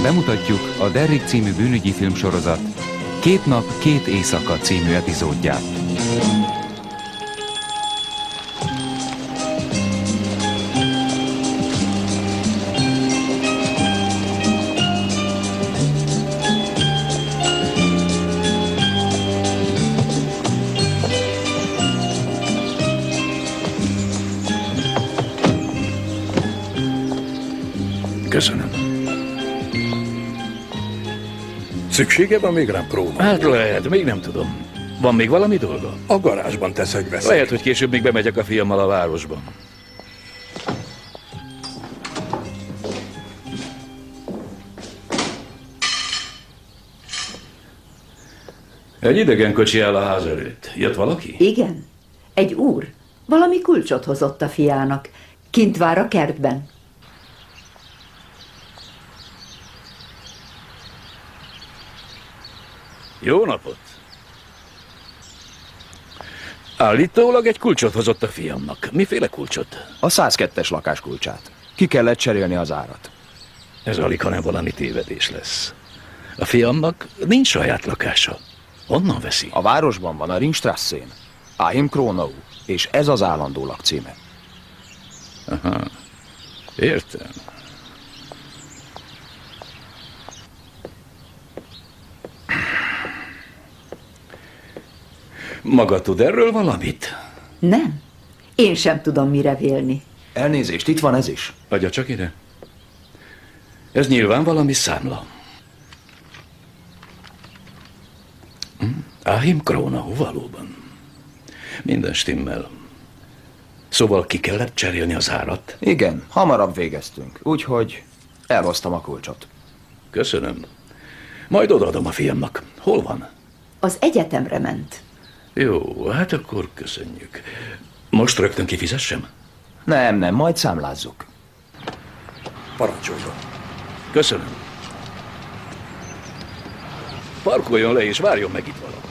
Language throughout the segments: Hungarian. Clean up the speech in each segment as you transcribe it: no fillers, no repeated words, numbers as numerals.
bemutatjuk a Derrick című bűnügyi filmsorozat 2 nap, 2 éjszaka című epizódját. Köszönöm. Szüksége van még rám, Krónó? Hát lehet, még nem tudom. Van még valami dolga? A garázsban teszek-veszek. Lehet, hogy később még bemegyek a fiammal a városba. Egy idegen kocsi áll a ház előtt. Jött valaki? Igen. Egy úr. Valami kulcsot hozott a fiának. Kint vár a kertben. Jó napot! Állítólag egy kulcsot hozott a fiamnak. Miféle kulcsot? A 102-es lakás kulcsát. Ki kellett cserélni az árat. Ez alig, hanem valami tévedés lesz. A fiamnak nincs saját lakása. Honnan veszi? A városban van, a Ringstrasszén. Ahim Krónau. És ez az állandó lakcíme. Aha. Értem. Maga tud erről valamit? Nem. Én sem tudom mire vélni. Elnézést, itt van ez is. Adja csak ide. Ez nyilván valami számla. Ahim Krónau, valóban. Minden stimmel. Szóval ki kellett cserélni az árat? Igen, hamarabb végeztünk. Úgyhogy elhoztam a kulcsot. Köszönöm. Majd odaadom a fiamnak. Hol van? Az egyetemre ment. Jó, hát akkor köszönjük. Most rögtön kifizessem? Nem, majd számlázzuk. Parancsoljon. Köszönöm. Parkoljon le és várjon meg itt valahol.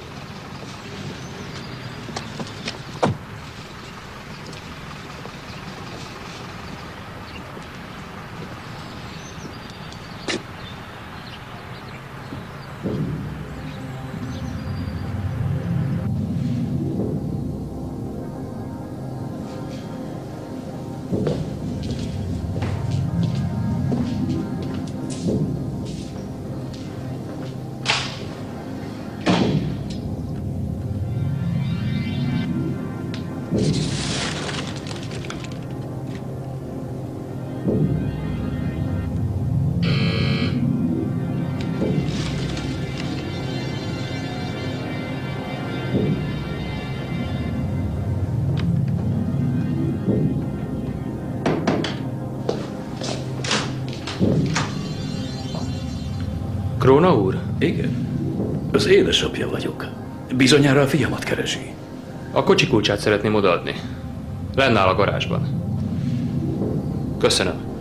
Króna úr? Igen. Az édesapja vagyok. Bizonyára a fiamat keresi. A kocsi kulcsát szeretném odaadni. Lenne áll a garázsban. Köszönöm.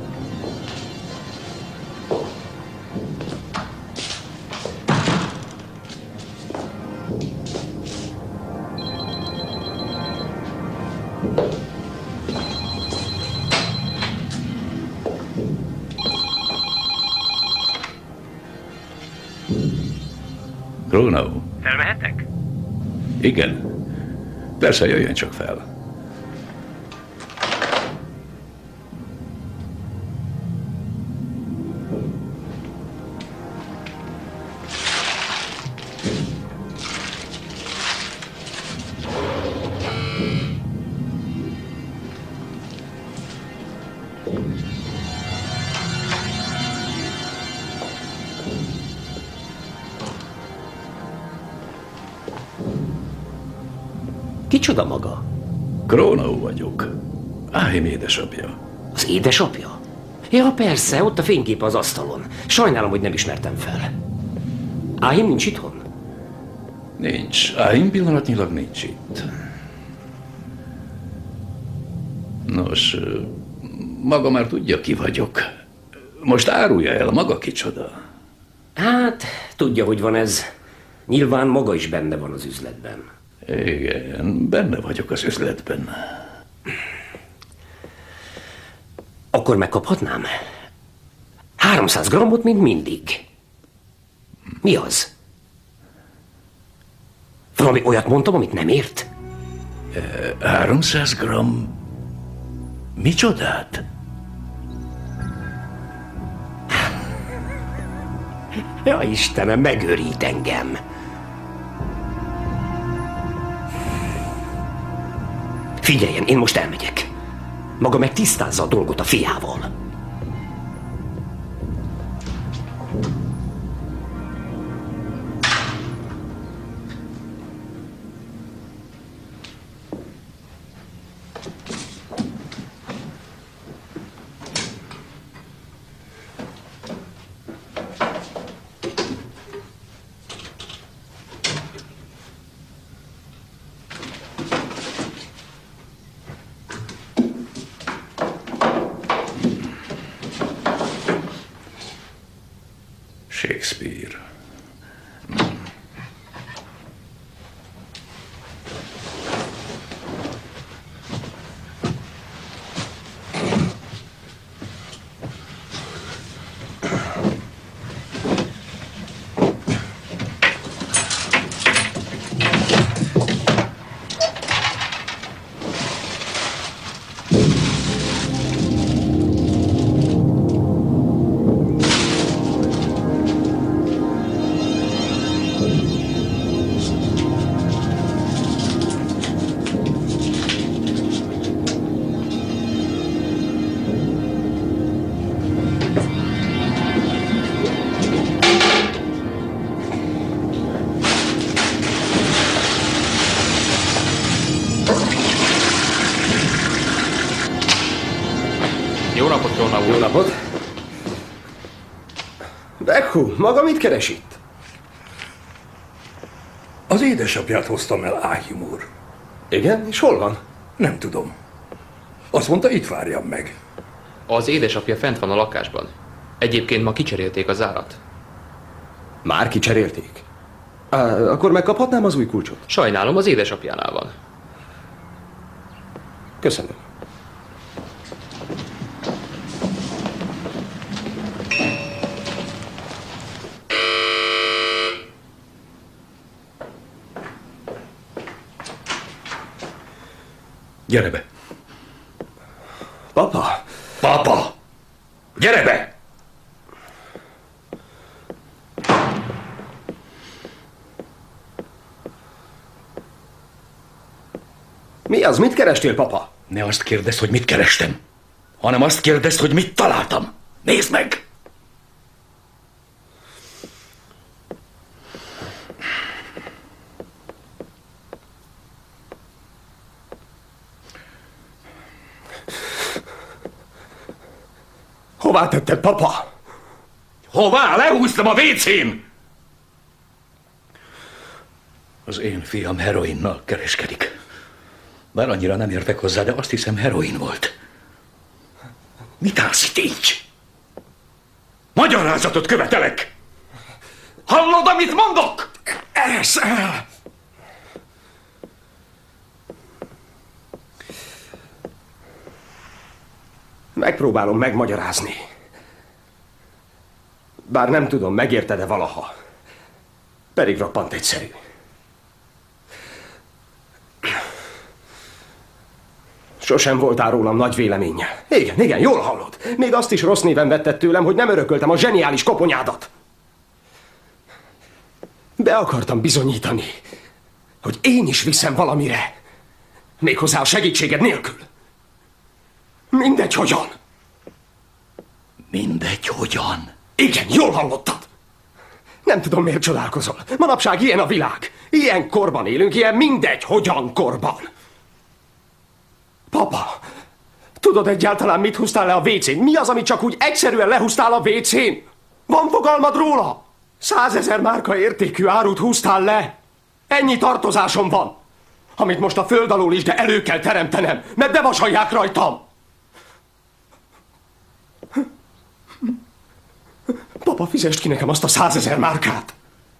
Krónau. Felmehetek? Igen. Persze, jöjjön csak fel. Kicsoda maga? Krónau vagyok. Ahim édesapja. Az édesapja? Ja, persze, ott a fénykép az asztalon. Sajnálom, hogy nem ismertem fel. Ahim nincs itthon? Nincs. Ahim pillanatnyilag nincs itt. Nos, maga már tudja, ki vagyok. Most árulja el, maga kicsoda? Hát, tudja, hogy van ez. Nyilván maga is benne van az üzletben. Igen, benne vagyok az üzletben. Akkor megkaphatnám? 300 grammot, mint mindig. Mi az? Valami olyat mondtam, amit nem ért? 300 gramm... Micsodát? Ja, Istenem, megőrít engem. Figyeljen, én most elmegyek. Maga meg tisztázza a dolgot a fiával. Shakespeare. Jó napot, Króna úr! Jó napot! Bekhu, maga mit keres itt? Az édesapját hoztam el, Áhim úr. Igen? És hol van? Nem tudom. Azt mondta, itt várjam meg. Az édesapja fent van a lakásban. Egyébként ma kicserélték az árat. Már kicserélték? Akkor megkaphatnám az új kulcsot? Sajnálom, az édesapjánál van. Köszönöm. Gyere be! Papa! Papa! Gyere be! Mi az? Mit kerestél, papa? Ne azt kérdezd, hogy mit kerestem, hanem azt kérdezd, hogy mit találtam. Nézd meg! Hová tetted, papa? Hová? Lehúztam a WC-n! Az én fiam heroinnal kereskedik. Bár annyira nem értek hozzá, de azt hiszem heroin volt. Mit állsz itt így? Magyarázatot követelek! Hallod, amit mondok? Eszel! Megpróbálom megmagyarázni. Bár nem tudom, megérted-e valaha. Pedig roppant egyszerű. Sosem voltál rólam nagy véleménye. Igen, jól hallod. Még azt is rossz néven vetted tőlem, hogy nem örököltem a zseniális koponyádat. Be akartam bizonyítani, hogy én is viszem valamire. Méghozzá a segítséged nélkül. Mindegy, hogyan. Mindegy, hogyan? Igen, jól hallottad. Nem tudom, miért csodálkozol. Manapság ilyen a világ. Ilyen korban élünk, ilyen mindegy, hogyan korban. Papa, tudod egyáltalán, mit húztál le a WC-n? Mi az, amit csak úgy egyszerűen lehúztál a WC-n? Van fogalmad róla? 100 000 márka értékű árut húztál le. Ennyi tartozásom van, amit most a föld alól is, de elő kell teremtenem, mert bevasalják rajtam. Papa, fizest ki nekem azt a 100 000 márkát.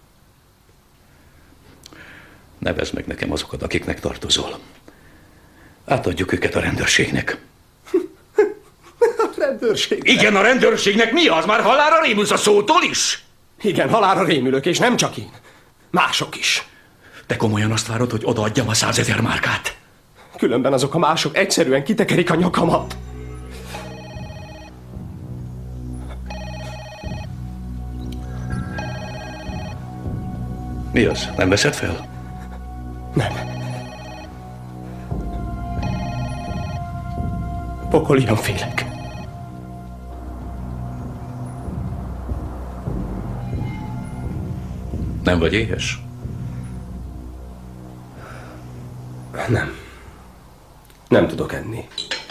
Nevezd meg nekem azokat, akiknek tartozol. Átadjuk őket a rendőrségnek. A rendőrség? Igen, a rendőrségnek mi az? Már halálra rémülsz a szótól is? Igen, halálra rémülök, és nem csak én. Mások is. Te komolyan azt várod, hogy odaadjam a 100 000 márkát? Különben azok a mások egyszerűen kitekerik a nyakamat. Mi az? Nem veszed fel? Nem. Pokolian félek. Nem vagy éhes? Nem. Nem tudok enni.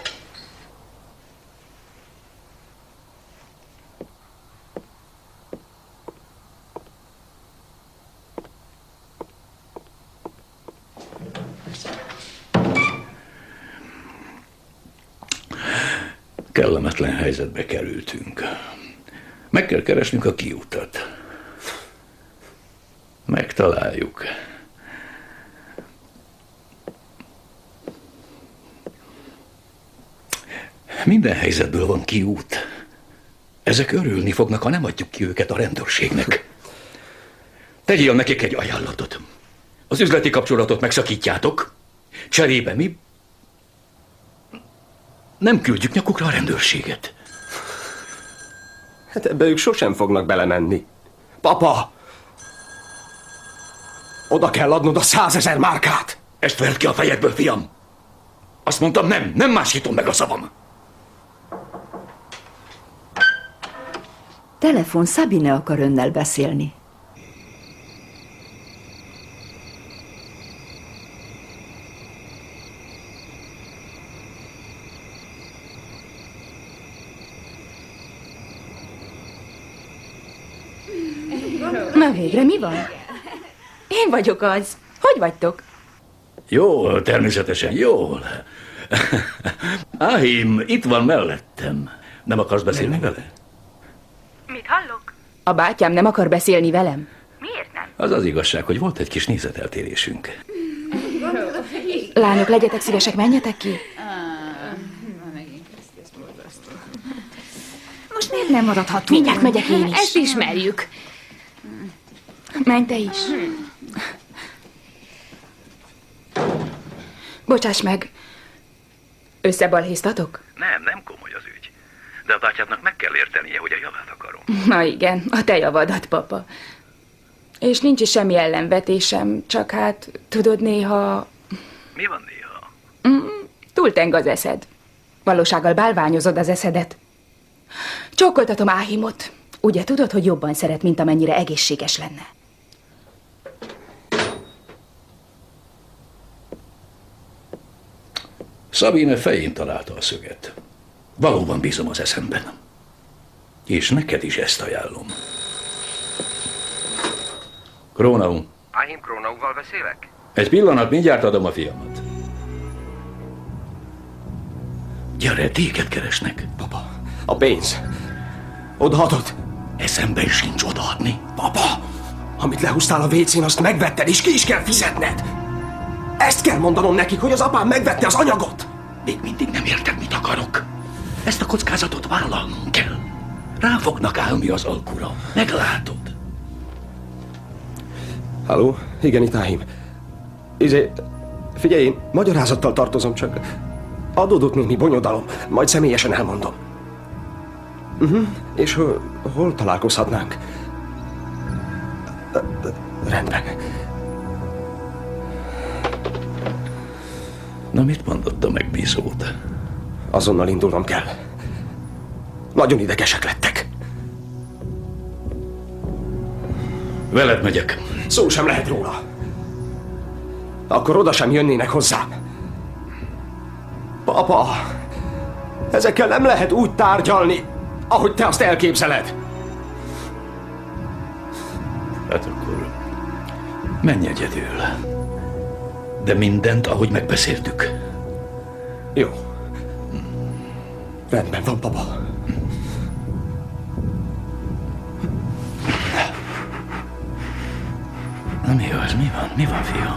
Kellemetlen helyzetbe kerültünk. Meg kell keresnünk a kiutat. Megtaláljuk. Minden helyzetből van kiút. Ezek örülni fognak, ha nem adjuk ki őket a rendőrségnek. Tegyél nekik egy ajánlatot. Az üzleti kapcsolatot megszakítjátok, cserébe mi nem küldjük nyakukra a rendőrséget. Hát ebbe ők sosem fognak belemenni. Papa! Oda kell adnod a 100 000 márkát! Ezt verd ki a fejedből, fiam! Azt mondtam, nem másítom meg a szavam. Telefon, Sabine akar önnel beszélni. Na végre, mi van? Én vagyok az. Hogy vagytok? Jól, természetesen jól. Áhim, itt van mellettem. Nem akarsz beszélni vele? Mit hallok? A bátyám nem akar beszélni velem. Miért nem? Az az igazság, hogy volt egy kis nézeteltérésünk. Lányok, legyetek szívesek, menjetek ki. Most miért nem maradhatunk? Mindjárt megyek én is. Ezt ismerjük. Menj te is. Bocsáss meg. Összebalhéztatok? Nem komoly az ügy. De a bátyádnak meg kell értenie, hogy a javát akarom. Na igen, a te javadat, papa. És nincs is semmi ellenvetésem, csak hát, tudod, néha... Mi van néha? Túl teng az eszed. Valósággal bálványozod az eszedet. Csókoltatom Áhimot. Ugye tudod, hogy jobban szeret, mint amennyire egészséges lenne? Sabine fején találta a szöget. Valóban bízom az eszemben. És neked is ezt ajánlom. Krónau. Áhim Krónauval beszélek? Egy pillanat, mindjárt adom a fiamat. Gyere, téged keresnek. Papa, a pénz. Odaadod? Eszemben sincs odaadni. Papa, amit lehúztál a WC-n, azt megvetted, és ki is kell fizetned. Ezt kell mondanom nekik, hogy az apám megvette az anyagot. Még mindig nem érted, mit akarok. Ezt a kockázatot vállalnunk kell. Rá fognak állni az alkura. Meglátod. Halló? Igen, itt Áhim. Figyelj, én magyarázattal tartozom, csak adódott némi bonyodalom. Majd személyesen elmondom. És hol találkozhatnánk? Rendben. Na, mit mondott a megbízód? Azonnal indulnom kell. Nagyon idegesek lettek. Veled megyek. Szó sem lehet róla. Akkor oda sem jönnének hozzám. Papa, ezekkel nem lehet úgy tárgyalni, ahogy te azt elképzeled. Hát akkor menj egyedül. De mindent, ahogy megbeszéltük. Jó. Rendben van, papa. Na mi az? Mi van? Mi van, fiam?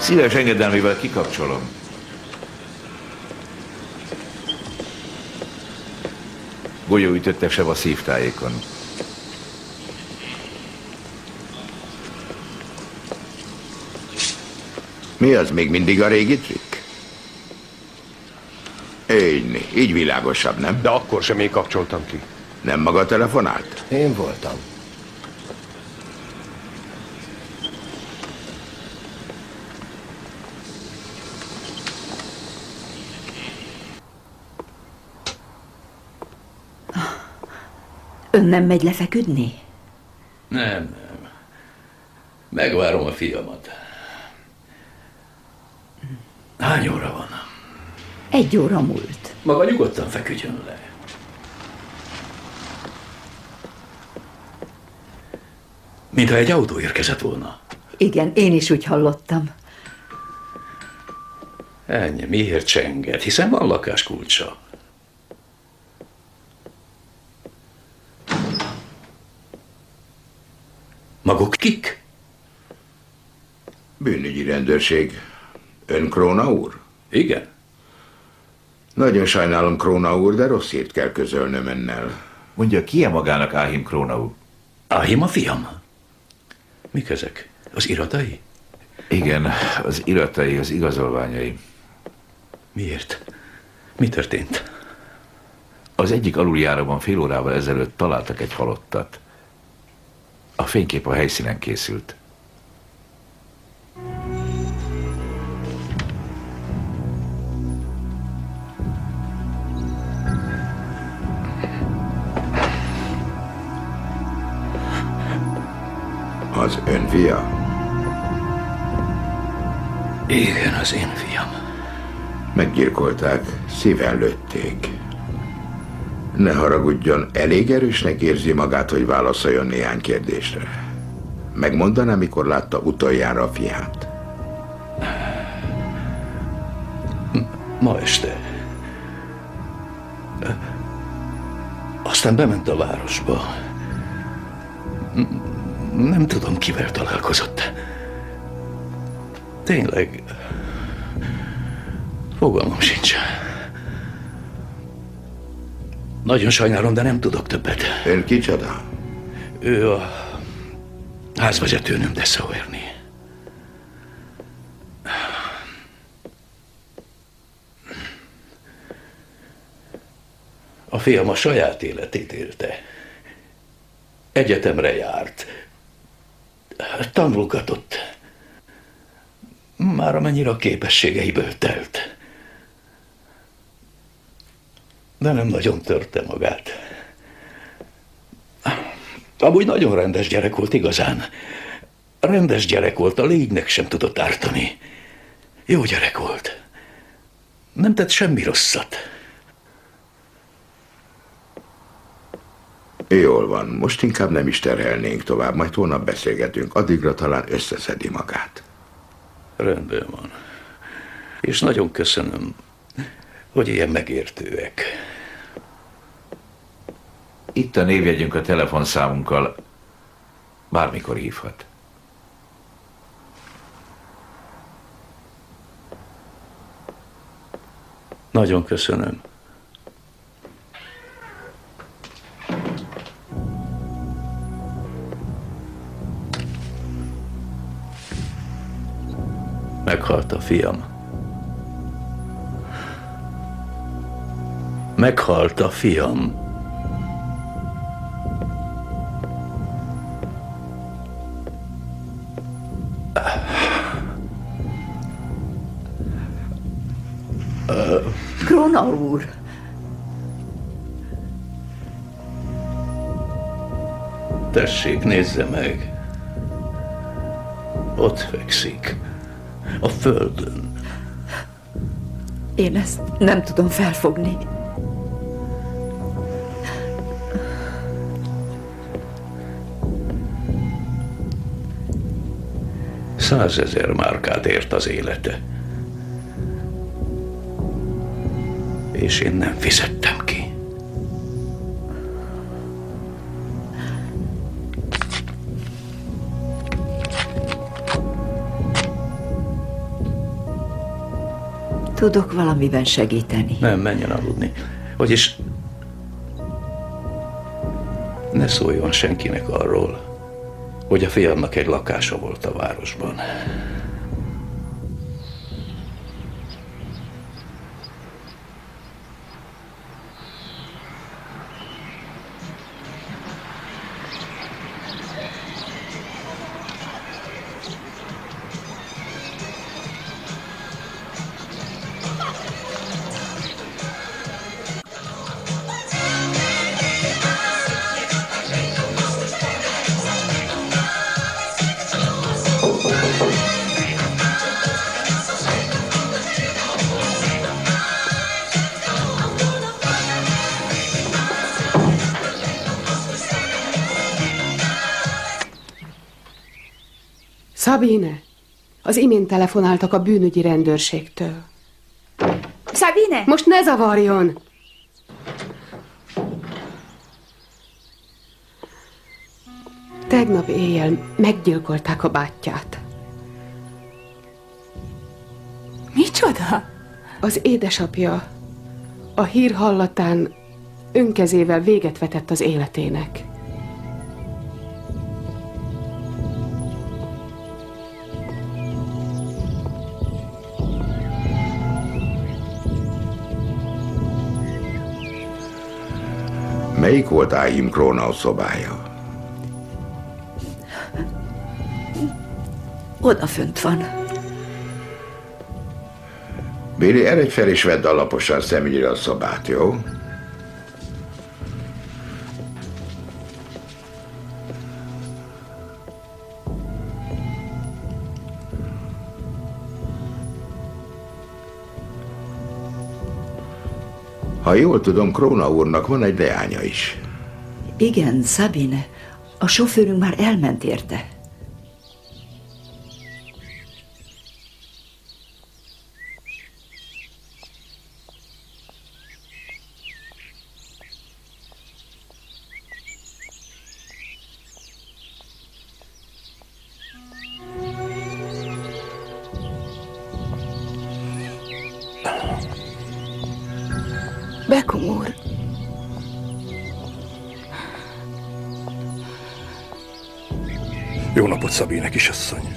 Szíves engedelmével kikapcsolom. Golyóütöttesebb a szívtájékon. Mi az, még mindig a régi trükk? Így világosabb, nem? De akkor sem én kapcsoltam ki. Nem maga telefonált? Én voltam. Ön nem megy lefeküdni? Nem. Megvárom a fiamat. Hány óra van? 1 óra múlt. Maga nyugodtan feküdjön le. Mintha egy autó érkezett volna. Igen, én is úgy hallottam. Ennyi, miért csenget? Hiszen van lakáskulcsa. Maguk kik? Bűnügyi rendőrség. Ön Króna úr? Igen. Nagyon sajnálom, Króna úr, de rossz hírt kell közölnöm önnel. Mondja, ki magának Áhim Króna úr? Áhim a fiam? Mik ezek? Az iratai? Igen, az iratai, az igazolványai. Miért? Mi történt? Az egyik aluljáróban fél órával ezelőtt találtak egy halottat. A fénykép a helyszínen készült. Az ön fia? Igen, az én fiam. Meggyilkolták, szíven lőtték. Ne haragudjon, elég erősnek érzi magát, hogy válaszoljon néhány kérdésre. Megmondaná, mikor látta utoljára a fiát? Ma este. Aztán bement a városba. Nem tudom, kivel találkozott. Tényleg, fogalmam sincs. Nagyon sajnálom, de nem tudok többet. Ön kicsoda? Ő a házvezetőnöm, de Sauerné. A fiam a saját életét élte. Egyetemre járt. Tanulgatott. Már amennyire a képességeiből telt. De nem nagyon törte magát. Amúgy nagyon rendes gyerek volt igazán. Rendes gyerek volt, a lénynek sem tudott ártani. Jó gyerek volt. Nem tett semmi rosszat. Jól van, most inkább nem is terhelnénk tovább, majd holnap beszélgetünk, addigra talán összeszedi magát. Rendben van. És nagyon köszönöm, hogy ilyen megértőek. Itt a névjegyünk a telefonszámunkkal. Bármikor hívhat. Nagyon köszönöm. Meghalt a fiam. Meghalt a fiam. Króna úr! Tessék, nézze meg. Ott fekszik. A földön. Én ezt nem tudom felfogni. $100 000 márkát ért az élete. És én nem fizettem ki. Tudok valamiben segíteni. Nem, menjen aludni. Vagyis ne szóljon senkinek arról, hogy a fiamnak egy lakása volt a városban. Sabine, az imént telefonáltak a bűnügyi rendőrségtől. Sabine! Most ne zavarjon! Tegnap éjjel meggyilkolták a bátyját. Micsoda? Az édesapja a hír hallatán önkezével véget vetett az életének. Melyik volt Áhim Krónau szobája? Odafönt van. Béli, eredj fel és vedd alaposan szemügyre a szobát, jó? Ha jól tudom, Krónau úrnak van egy leánya is. Igen, Sabine. A sofőrünk már elment érte. Beckum úr. Jó napot, Sabine kisasszony.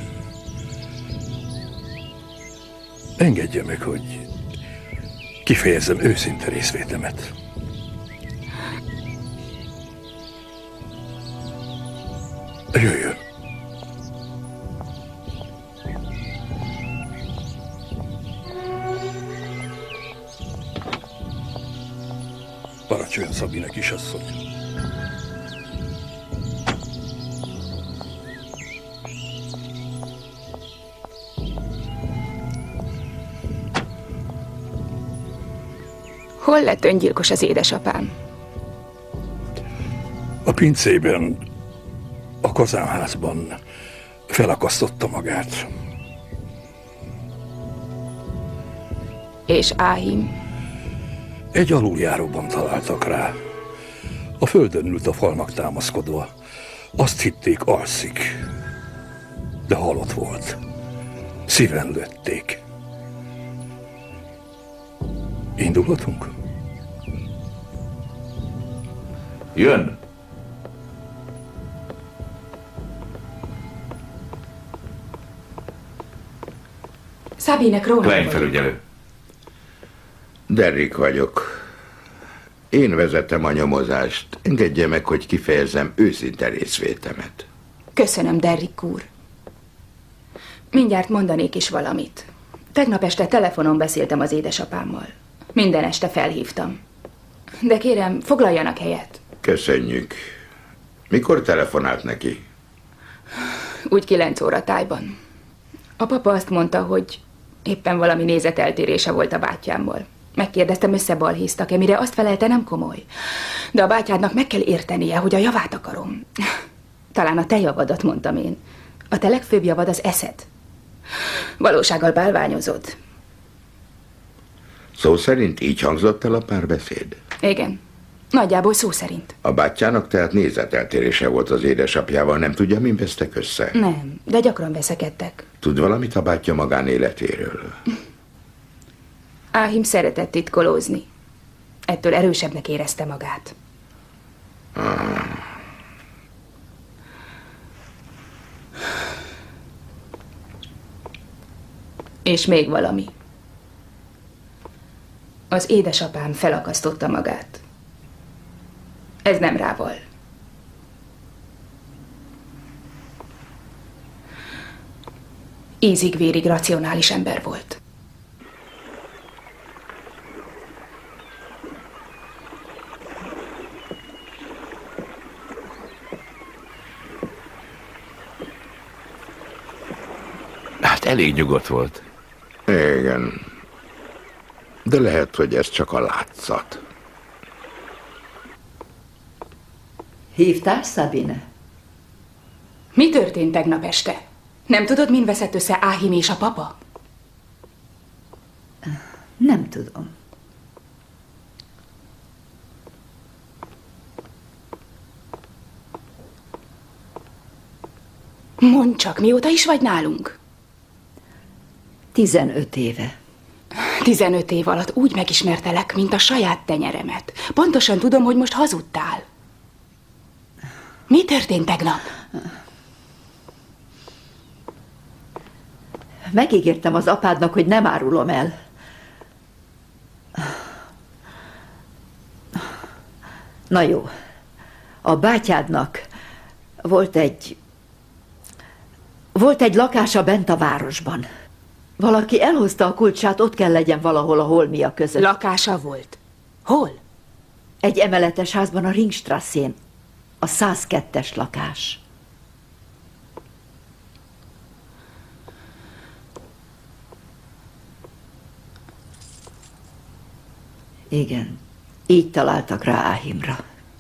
Engedje meg, hogy kifejezzem őszinte részvétemet. Jöjjön. Parancsoljon, Sabine kisasszony. Hol lett öngyilkos az édesapám? A pincében, a kazánházban felakasztotta magát. És Áhim? Egy aluljáróban találtak rá. A földön ült a falnak támaszkodva. Azt hitték, alszik. De halott volt. Szíven lőtték. Indulhatunk? Jön! Sabine Krónau. Klein felügyelő. Derrick vagyok. Én vezetem a nyomozást. Engedje meg, hogy kifejezzem őszinte részvétemet. Köszönöm, Derrick úr. Mindjárt mondanék is valamit. Tegnap este telefonon beszéltem az édesapámmal. Minden este felhívtam. De kérem, foglaljanak helyet. Köszönjük. Mikor telefonált neki? Úgy 9 óra tájban. A papa azt mondta, hogy éppen valami nézeteltérése volt a bátyámmal. Megkérdeztem, összebalhéztak-e, mire azt felelte, nem komoly. De a bátyádnak meg kell értenie, hogy a javát akarom. Talán a te javadat, mondtam én. A te legfőbb javad az eszed. Valósággal bálványozod. Szó szerint így hangzott el a párbeszéd? Igen. Nagyjából szó szerint. A bátyjának tehát nézeteltérése volt az édesapjával, nem tudja, min vesztek össze? Nem, de gyakran veszekedtek. Tud valamit a bátyja magánéletéről? Áhim szeretett titkolózni. Ettől erősebbnek érezte magát. És még valami. Az édesapám felakasztotta magát. Ez nem rával. Ízig-vérig racionális ember volt. Hát elég nyugodt volt. Igen. De lehet, hogy ez csak a látszat. Hívtál, Sabine? Mi történt tegnap este? Nem tudod, min veszett össze Áhim és a papa? Nem tudom. Mondd csak, mióta is vagy nálunk? 15 éve. 15 év alatt úgy megismertelek, mint a saját tenyeremet. Pontosan tudom, hogy most hazudtál. Mi történt tegnap? Megígértem az apádnak, hogy nem árulom el. Na jó. A bátyádnak volt egy lakása bent a városban. Valaki elhozta a kulcsát, ott kell legyen valahol a holmia között. Lakása volt? Hol? Egy emeletes házban a Ringstrasszén. A 102-es lakás. Igen, így találtak rá Áhimra.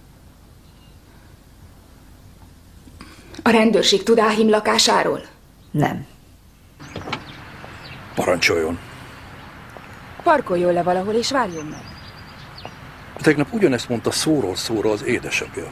A rendőrség tud Áhim lakásáról? Nem. Parancsoljon. Parkoljon le valahol és várjon meg. Tegnap ugyanezt mondta szóról szóra az édesapja.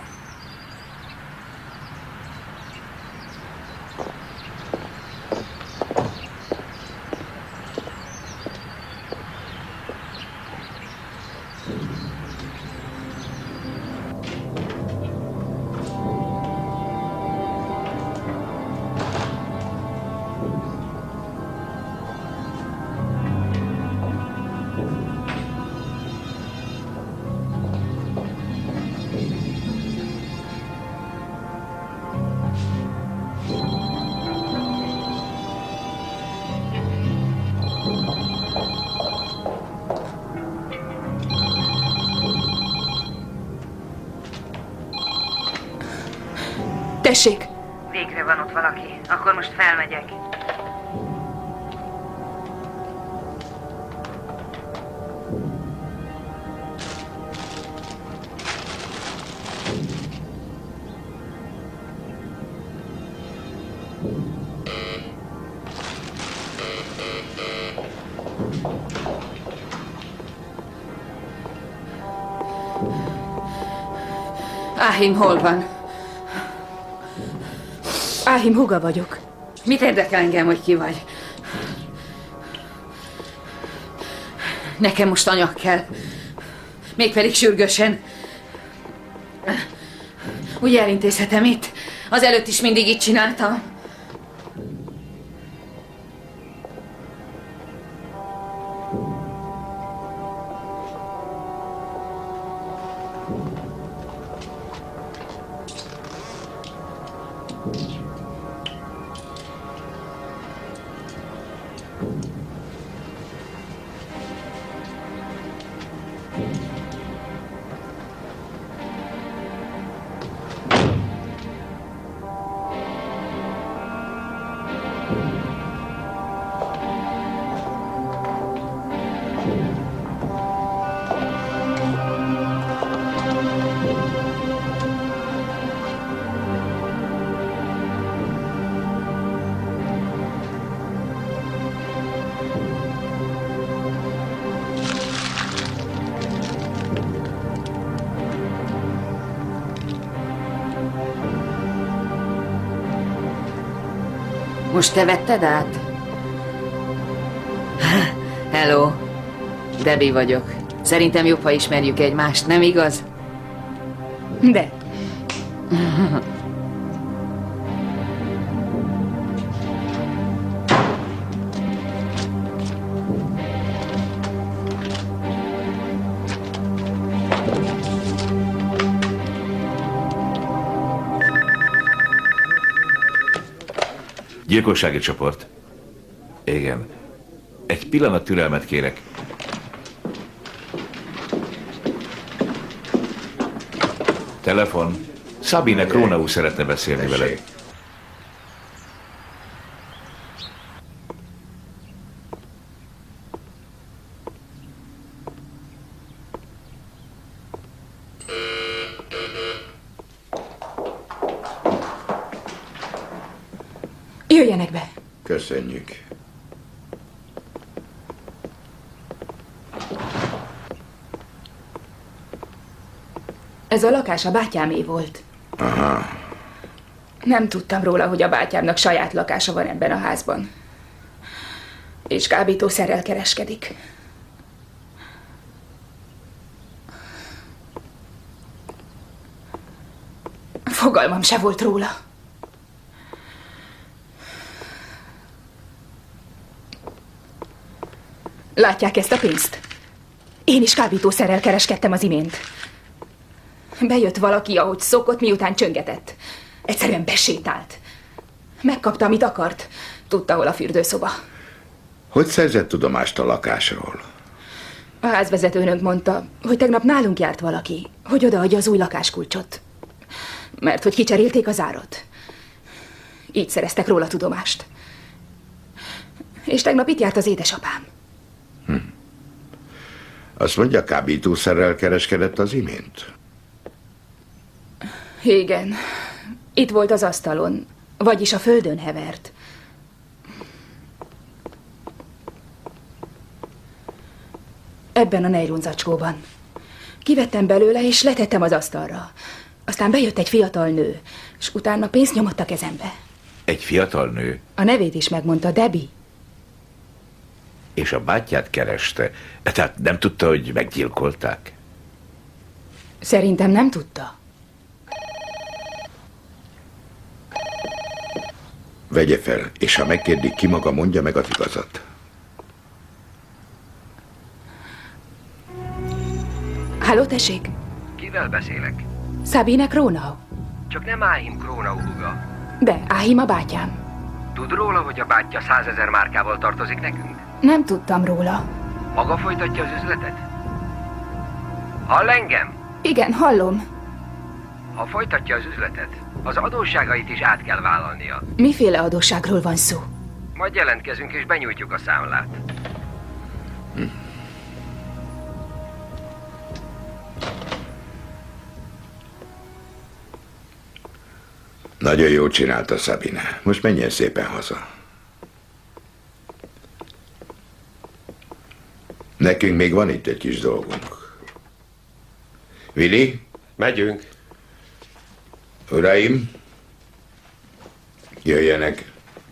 Tessék! Végre van ott valaki. Akkor most felmegyek. Áhim hol van? Áhim húga vagyok. Mit érdekel engem, hogy ki vagy? Nekem most anyag kell. Mégpedig sürgősen. Úgy elintézhetem itt. Az előtt is mindig így csináltam. Most te vetted át? Hello. Debbie vagyok. Szerintem jobb, ha ismerjük egymást, nem igaz? De. Gyilkossági csoport. Igen. Egy pillanat türelmet kérek. Telefon. Sabine Kronau szeretne beszélni veled. Jöjjenek be. Köszönjük. Ez a lakás a bátyámé volt. Aha. Nem tudtam róla, hogy a bátyámnak saját lakása van ebben a házban. És kábítószerrel kereskedik. Fogalmam se volt róla. Látják ezt a pénzt? Én is kábítószerrel kereskedtem az imént. Bejött valaki, ahogy szokott, miután csöngetett. Egyszerűen besétált. Megkapta, amit akart. Tudta, hol a fürdőszoba. Hogy szerzett tudomást a lakásról? A házvezetőnök mondta, hogy tegnap nálunk járt valaki, hogy odaadja az új lakáskulcsot. Mert hogy kicserélték az árat. Így szereztek róla tudomást. És tegnap itt járt az édesapám. Azt mondja, kábítószerrel kereskedett az imént? Igen. Itt volt az asztalon, vagyis a földön hevert. Ebben a nejlon zacskóban. Kivettem belőle, és letettem az asztalra. Aztán bejött egy fiatal nő, és utána pénzt nyomott a kezembe. Egy fiatal nő? A nevét is megmondta, Debbie. És a bátyját kereste. Tehát nem tudta, hogy meggyilkolták? Szerintem nem tudta. Vegye fel, és ha megkérdik, ki maga, mondja meg az igazat. Halló, tessék? Kivel beszélek? Sabine Kronau. Csak nem Áhim Kronau húga. De, Áhim a bátyám. Tud róla, hogy a bátyja 100 000 márkával tartozik nekünk? Nem tudtam róla. Maga folytatja az üzletet? Hall engem? Igen, hallom. Ha folytatja az üzletet, az adósságait is át kell vállalnia. Miféle adósságról van szó? Majd jelentkezünk és benyújtjuk a számlát. Nagyon jól csinálta Sabine. Most menjen szépen haza. Nekünk még van itt egy kis dolgunk. Willi? Megyünk. Uraim, jöjjenek.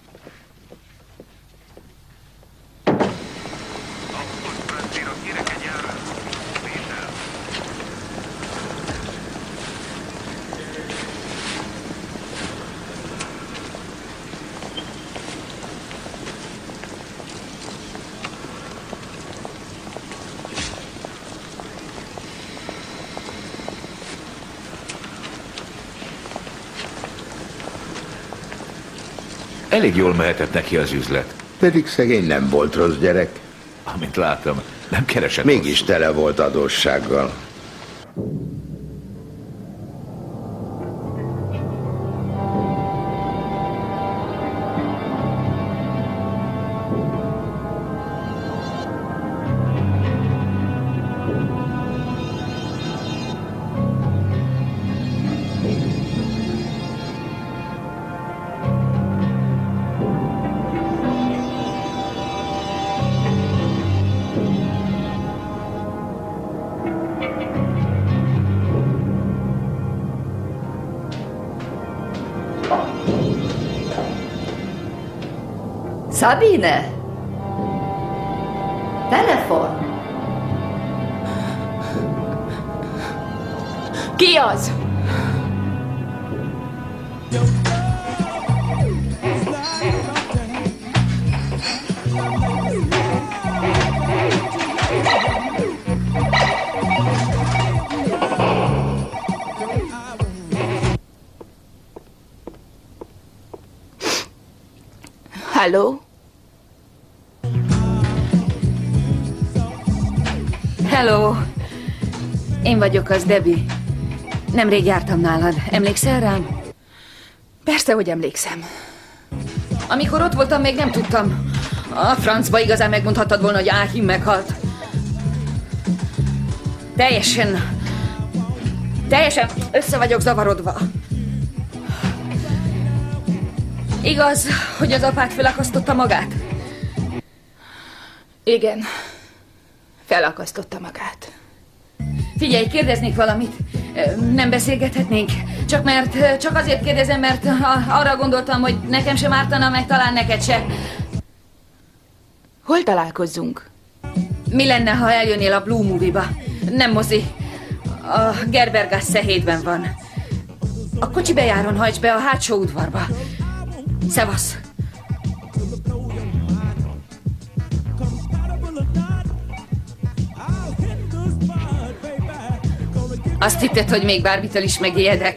Elég jól mehetett neki az üzlet. Pedig szegény nem volt rossz gyerek. Amint látom, nem keresett. Mégis tele volt adóssággal. Sabine? Telefon? Ki az? Halló? Hello! Én vagyok az, Debbie. Nemrég jártam nálad. Emlékszel rám? Persze, hogy emlékszem. Amikor ott voltam, még nem tudtam. A francba igazán megmondhattad volna, hogy Áhim meghalt. Teljesen össze vagyok zavarodva. Igaz, hogy az apád felakasztotta magát? Igen. Felakasztotta magát. Figyelj, kérdeznék valamit. Nem beszélgethetnénk? Csak azért kérdezem, mert arra gondoltam, hogy nekem sem ártana, meg talán neked se. Hol találkozzunk? Mi lenne, ha eljönnél a Blue Movie-ba? Nem mozi. A Gerbergasse 7-ben van. A kocsi bejáron hajts be a hátsó udvarba. Szevasz! Azt hitted, hogy még bármitől is megijedek?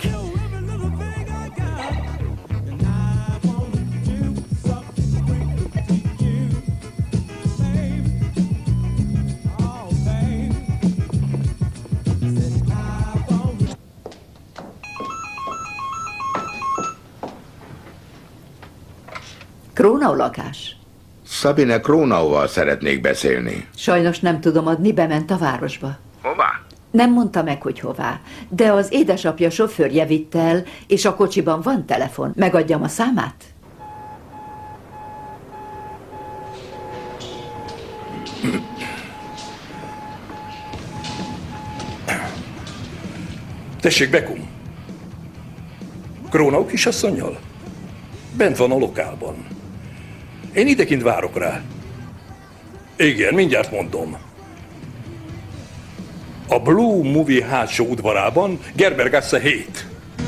Krónau lakás? Sabine Krónauval szeretnék beszélni. Sajnos nem tudom adni, bement a városba. Hová? Nem mondta meg, hogy hová, de az édesapja sofőrje vitt el, és a kocsiban van telefon. Megadjam a számát? Tessék, Bekum. Krónau kisasszonnyal? Bent van a lokálban. Én idekint várok rá. Igen, mindjárt mondom. A Blue Movie hátsó udvarában, Gerbergasse 7.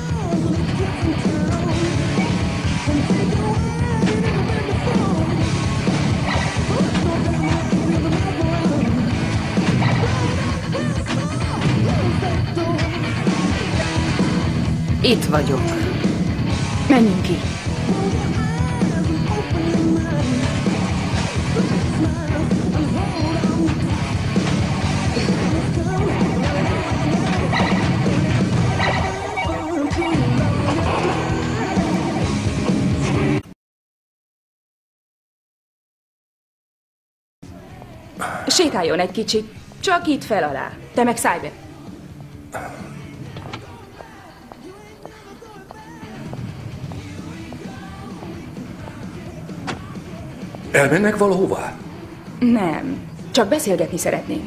Itt vagyok. Menjünk ki. Sétáljon egy kicsit, csak itt fel alá. Te meg szállj be. Elmennek valahová? Nem, csak beszélgetni szeretnénk.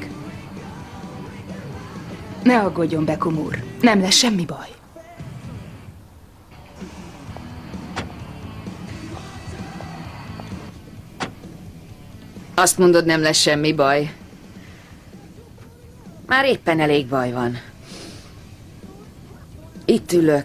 Ne aggódjon, Bekum úr, nem lesz semmi baj. Azt mondod, nem lesz semmi baj. Már éppen elég baj van. Itt ülök.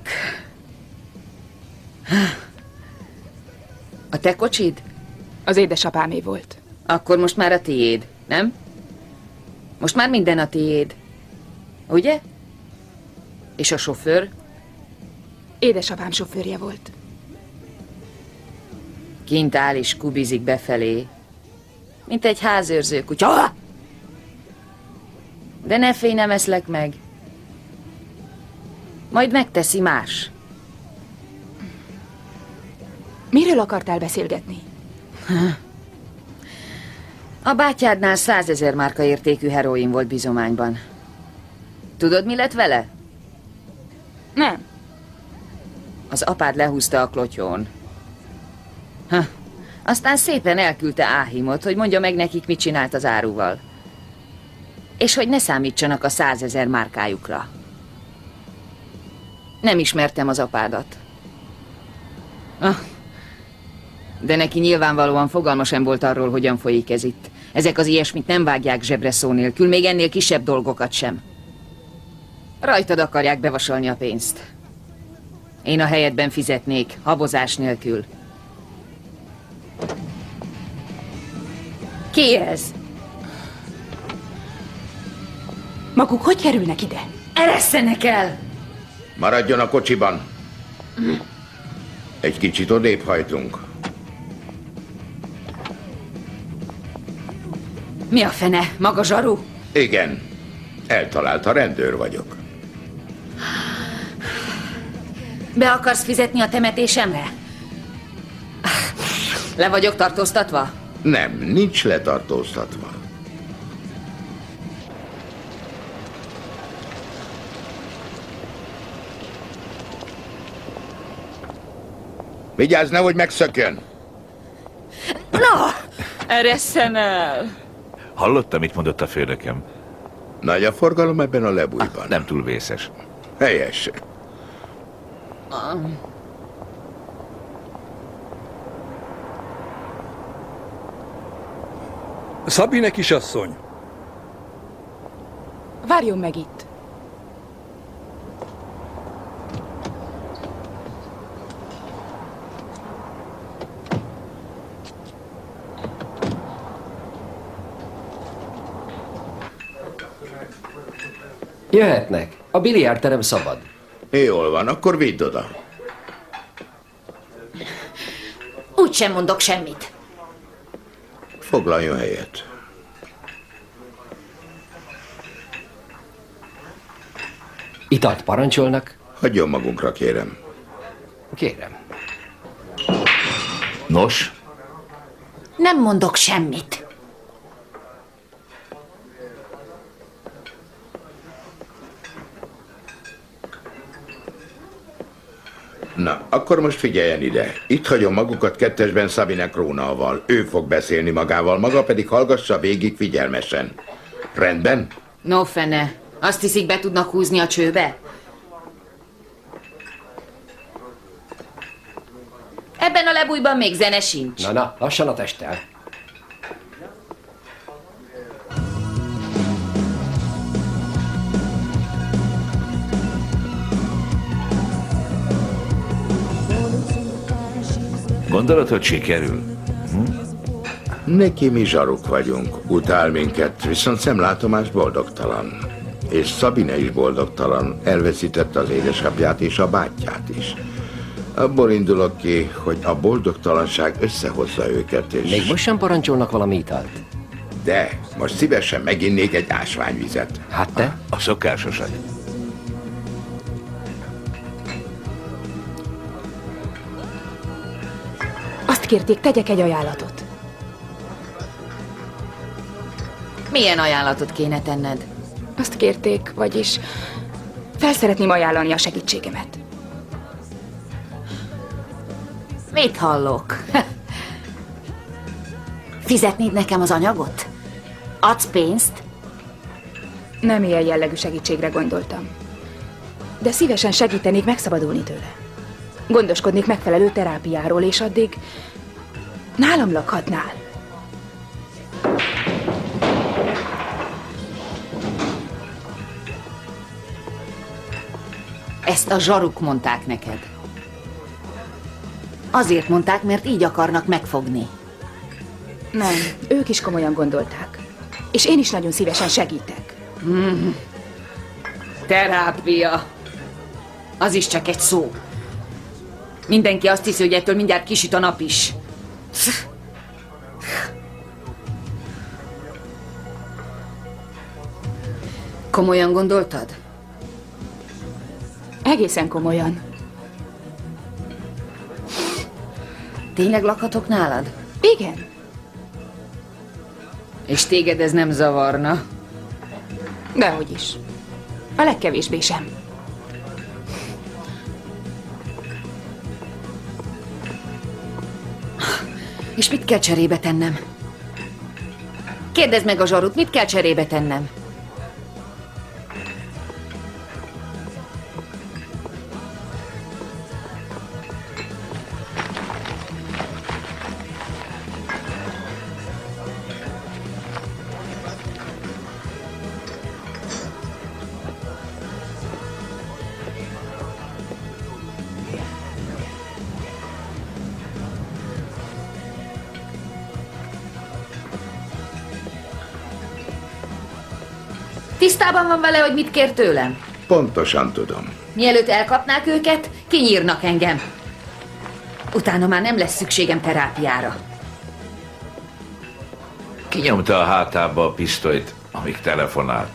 A te kocsid? Az édesapámé volt. Akkor most már a tiéd, nem? Most már minden a tiéd. Ugye? És a sofőr? Édesapám sofőrje volt. Kint áll és kubizik befelé. Mint egy házőrző kutya. De ne félj, nem eszlek meg. Majd megteszi más. Miről akartál beszélgetni? A bátyádnál 100 000 márka értékű heroin volt bizományban. Tudod, mi lett vele? Nem. Az apád lehúzta a klotyón. Aztán szépen elküldte Áhimot, hogy mondja meg nekik, mit csinált az áruval. És hogy ne számítsanak a 100 000 márkájukra. Nem ismertem az apádat. De neki nyilvánvalóan fogalma sem volt arról, hogyan folyik ez itt. Ezek az ilyesmit nem vágják zsebre szó nélkül, még ennél kisebb dolgokat sem. Rajtad akarják bevasalni a pénzt. Én a helyedben fizetnék, habozás nélkül. Ki ez? Maguk hogy kerülnek ide? Eresszenek el! Maradjon a kocsiban. Egy kicsit odébb hajtunk. Mi a fene? Maga zsaru? Igen. Eltalálta, rendőr vagyok. Be akarsz fizetni a temetésemre? Le vagyok tartóztatva? Nem, nincs letartóztatva. Vigyázz, nehogy megszökjön! Na! Eresszen el! Hallottam, mit mondott a főnököm? Nagy a forgalom ebben a lebújban. Nem túl vészes. Helyes. Sabine kisasszony! Várjon meg itt. Jöhetnek. A biliárdterem szabad. Jól van, akkor vidd oda. Úgy sem mondok semmit. Foglaljon helyet. Italt parancsolnak? Hagyjon magunkra, kérem. Kérem. Nos? Nem mondok semmit. Na, akkor most figyeljen ide. Itt hagyom magukat kettesben Sabine Krónauval. Ő fog beszélni magával, maga pedig hallgassa végig figyelmesen. Rendben? No fene. Azt hiszik, be tudnak húzni a csőbe? Ebben a lebújban még zene sincs. Na, lassan a testtel. Gondolod, hogy sikerül? Neki mi zsaruk vagyunk. Utál minket, viszont szemlátomás boldogtalan. És Sabine is boldogtalan. Elveszítette az édesapját és a bátyját is. Abból indulok ki, hogy a boldogtalanság összehozza őket, és... Még most sem parancsolnak valami italt? De, most szívesen meginnék egy ásványvizet. Hát te? A szokásosat. Azt kérték, tegyek egy ajánlatot. Milyen ajánlatot kéne tenned? Azt kérték, vagyis felszeretném ajánlani a segítségemet. Mit hallok? Fizetnéd nekem az anyagot? Adsz pénzt? Nem ilyen jellegű segítségre gondoltam. De szívesen segítenék megszabadulni tőle. Gondoskodnék megfelelő terápiáról, és addig nálam lakhatnál. Ezt a zsaruk mondták neked. Azért mondták, mert így akarnak megfogni. Nem, ők is komolyan gondolták. És én is nagyon szívesen segítek. Terápia. Az is csak egy szó. Mindenki azt hiszi, hogy ettől mindjárt kisüt a nap is. Komolyan gondoltad? Egészen komolyan. Tényleg lakhatok nálad? Igen. És téged ez nem zavarna? Dehogy is. A legkevésbé sem. És mit kell cserébe tennem? Kérdezd meg a zsarut, mit kell cserébe tennem? Tisztában van vele, hogy mit kér tőlem? Pontosan tudom. Mielőtt elkapnák őket, kinyírnak engem. Utána már nem lesz szükségem terápiára. Kinyomta a hátába a pisztolyt, amíg telefonált.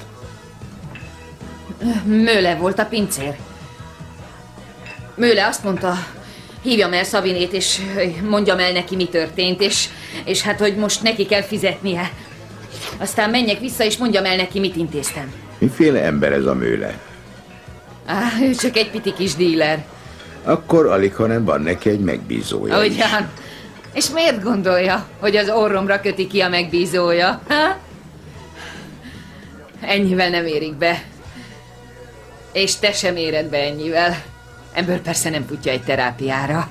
Möle volt a pincér. Möle azt mondta, hívjam el Szabinét, és mondjam el neki, mi történt, és hát, hogy most neki kell fizetnie. Aztán menjek vissza, és mondjam el neki, mit intéztem. Miféle ember ez a Möle? Ő csak egy piti kis díler. Akkor alighanem van neki egy megbízója is. Ugyan. És miért gondolja, hogy az orromra köti ki a megbízója? Ha? Ennyivel nem érik be. És te sem éred be ennyivel. Ebből persze nem futja egy terápiára.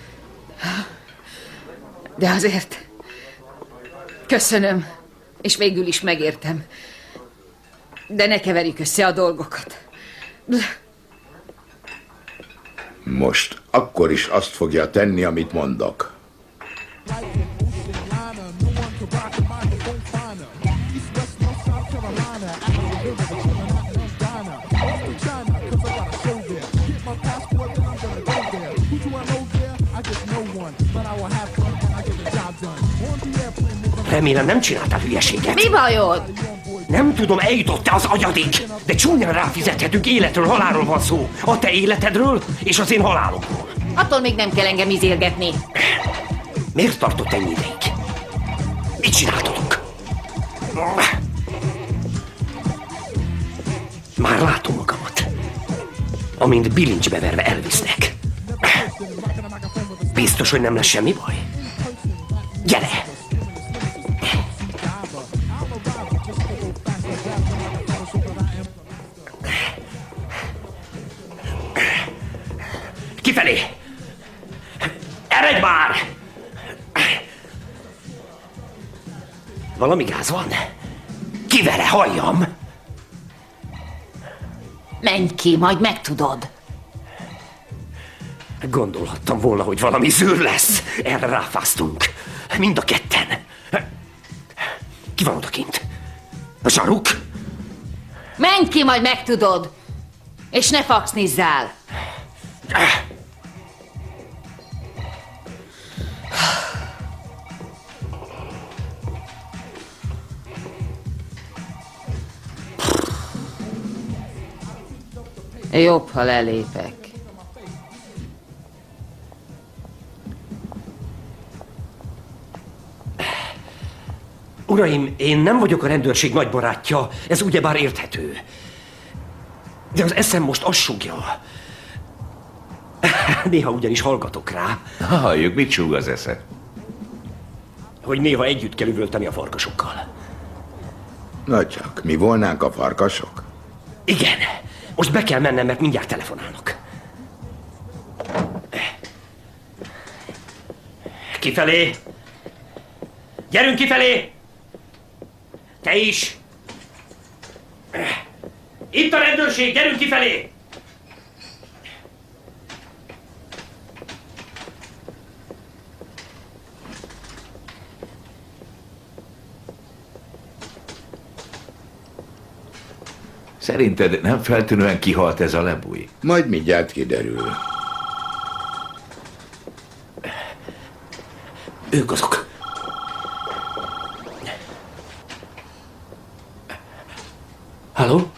De azért... Köszönöm. És végül is megértem. De ne keverjük össze a dolgokat. Most akkor is azt fogja tenni, amit mondok. Remélem nem csináltál hülyeséget. Mi bajod? Nem tudom, eljutott-e az agyadik, de csúnyán ráfizethetünk, életről, halálról van szó. A te életedről és az én halálomról. Attól még nem kell engem izélgetni. Miért tartott ennyi ideig? Mit csináltatok? Már látom magamat. Amint bilincsbe verve elvisznek. Biztos, hogy nem lesz semmi baj? Gyere! Kifelé! Eredj már! Valami gáz van? Ki vele, halljam! Menj ki, majd megtudod. Gondolhattam volna, hogy valami zűr lesz. Erre ráfáztunk. Mind a ketten. Ki van odakint? A zsaruk? Menj ki, majd megtudod. És ne faxnizzál. Jobb, ha lelépek. Uraim, én nem vagyok a rendőrség nagy barátja, ez ugyebár érthető. De az eszem most azt sugja. Néha ugyanis hallgatok rá. Halljuk, mit súg az esze? Hogy néha együtt kell üvölteni a farkasokkal. Na csak, mi volnánk a farkasok? Igen. Most be kell mennem, mert mindjárt telefonálnak. Kifelé! Gyerünk kifelé! Te is! Itt a rendőrség, gyerünk kifelé! Szerinted nem feltűnően kihalt ez a lebúj? Majd mindjárt kiderül. Ők azok. Halló?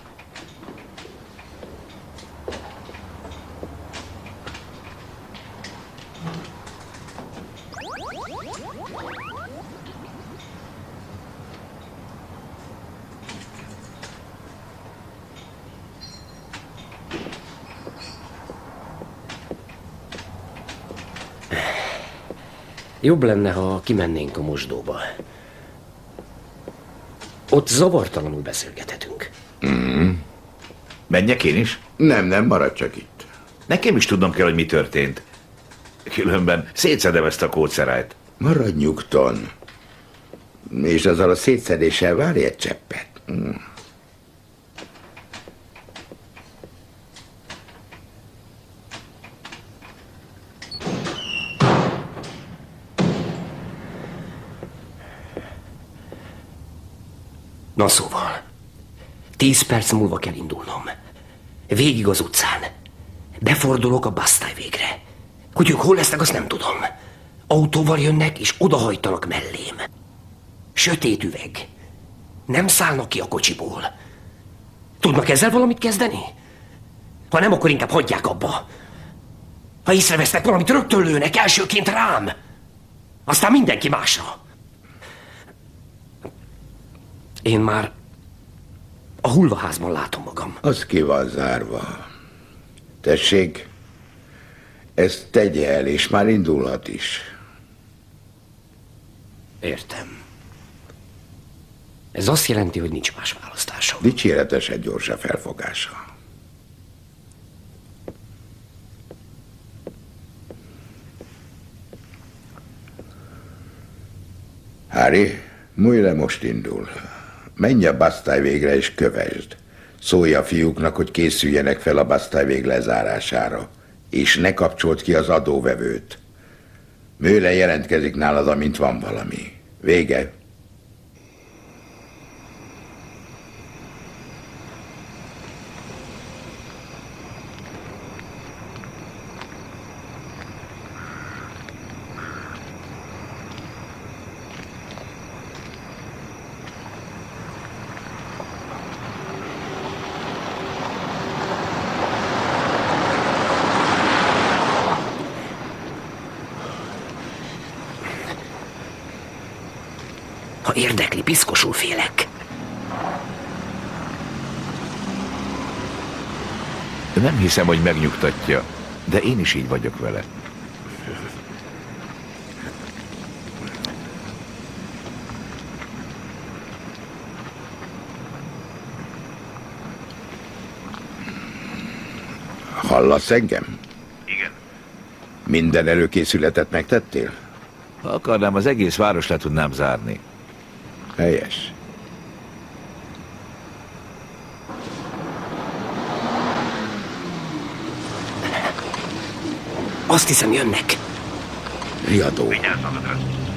Jobb lenne, ha kimennénk a mosdóba. Ott zavartalanul beszélgethetünk. Menjek én is? Nem, maradj csak itt. Nekem is tudnom kell, hogy mi történt. Különben szétszedem ezt a kódszerájt. Maradj nyugton. És azzal a szétszedéssel várj egy cseppet. Na szóval, 10 perc múlva kell indulnom. Végig az utcán. Befordulok a Bastei végre. Hogy ők hol lesznek, azt nem tudom. Autóval jönnek, és odahajtanak mellém. Sötét üveg. Nem szállnak ki a kocsiból. Tudnak ezzel valamit kezdeni? Ha nem, akkor inkább hagyják abba. Ha észrevesznek valamit, rögtön lőnek, elsőként rám. Aztán mindenki másra. Én már a hulvaházban látom magam. Az ki van zárva. Tessék, ezt tegye el, és már indulhat is. Értem. Ez azt jelenti, hogy nincs más választásom. Dicséretesen gyors a felfogása. Harry, Muire most indul. Menj a Bastei végre és kövesd. Szólj a fiúknak, hogy készüljenek fel a Bastei vég lezárására. És ne kapcsold ki az adóvevőt. Muire jelentkezik nálad, amint van valami. Vége. Ha érdekli, piszkosul félek. Nem hiszem, hogy megnyugtatja, de én is így vagyok vele. Hallasz engem? Igen. Minden előkészületet megtettél? Ha akarnám, az egész város le tudnám zárni. Helyes. Azt hiszem, jönnek. Riadó. Vigyázz magadra.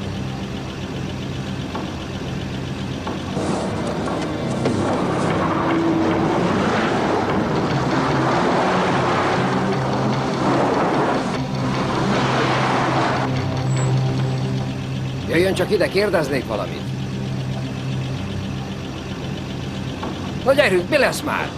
Jöjjön csak ide, kérdeznék valamit. Na gyerünk, mi lesz már?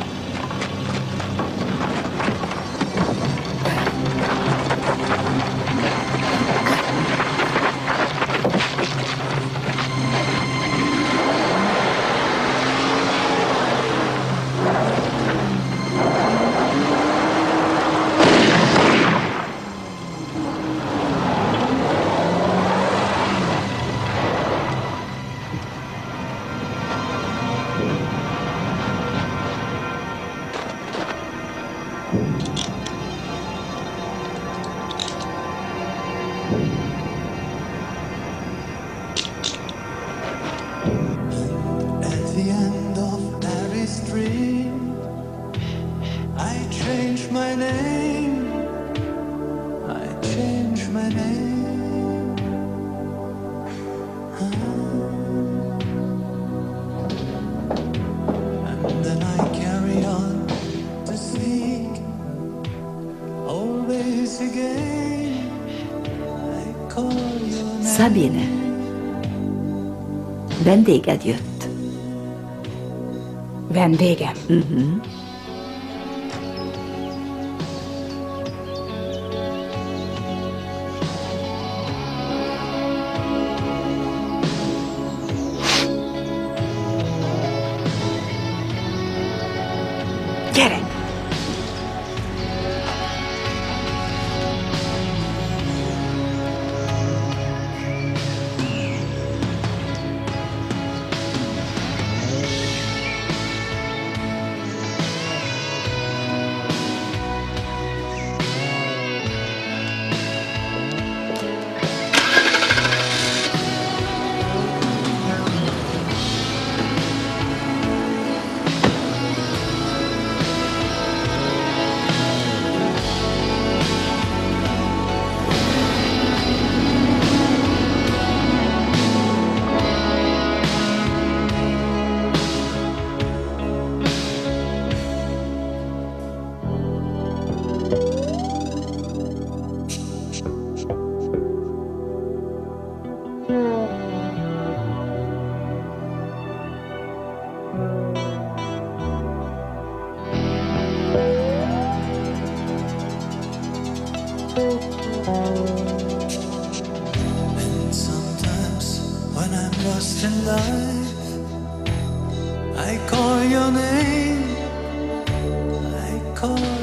Sabine, vendéged jött. Vendégem? Gyere! life. I call your name, I call